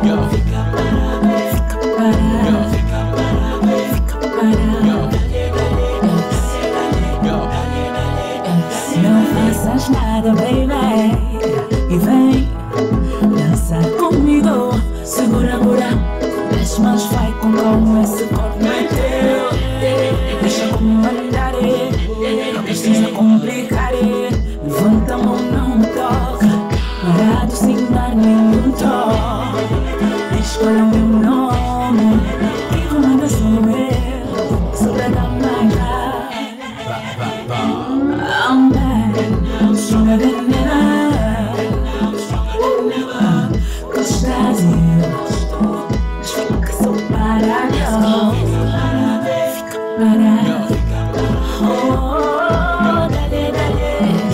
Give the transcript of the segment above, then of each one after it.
Não faças nada, baby, e vem dançar comigo. Segura, deixa, mas vai com calma, esse corpo não é teu. Deixa como mandar, não precisa complicar. Levanta a mão, não me toca, parado sem dar nenhum toque. Escolha o meu nome, que comanda sou eu, sou da Jamaica. I'm back, I'm stronger than ever. Gostosinho, mas fica só parado. Fica parado. Oh, dale, dale.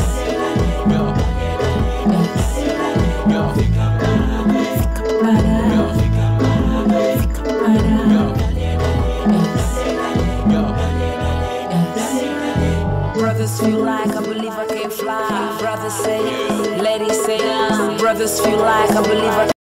Fica parado. Fica parado. Brothers feel like I believe I can fly. Brothers say, ladies say, brothers feel like I believe I